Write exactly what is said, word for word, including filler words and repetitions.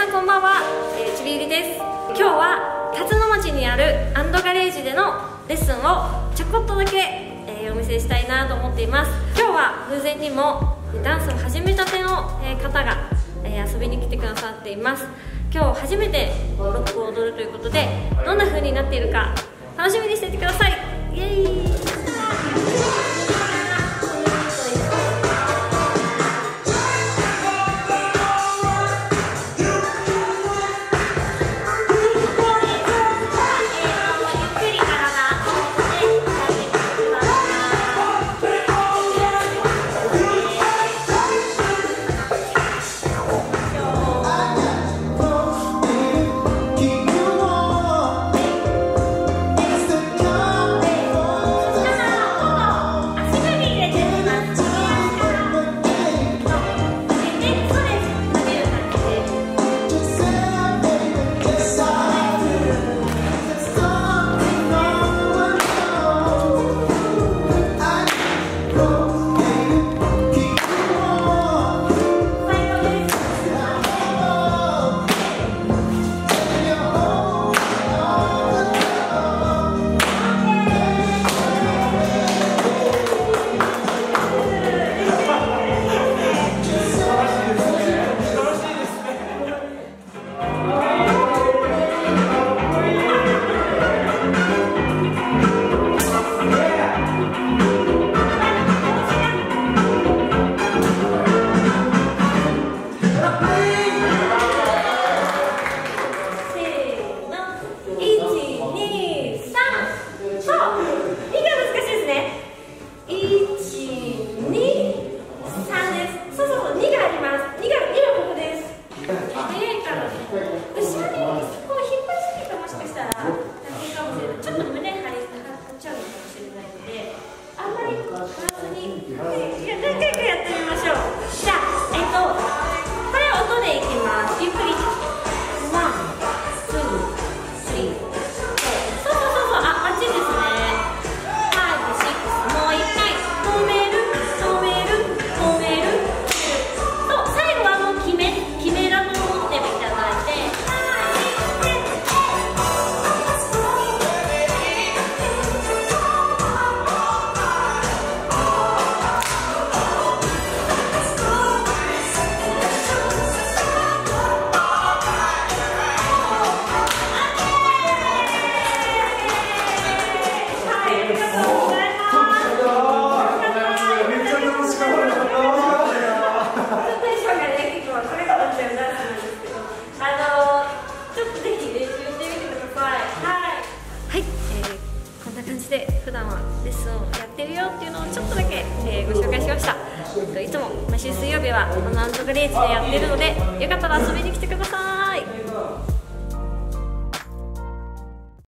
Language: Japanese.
んこんばんは、えー、ちびゆりです。今日は辰野町にあるアンドガレージでのレッスンをちょこっとだけ、えー、お見せしたいなと思っています。今日は偶然にもダンスを始めたての、えー、方が、えー、遊びに来てくださっています。今日初めてロックを踊るということで、どんな風になっているか楽しみにしていてください。イエーイ。で普段はレッスンをやってるよっていうのをちょっとだけ、えー、ご紹介しました。いつも毎週水曜日はこのアンドガレージでやってるので、よかったら遊びに来てください。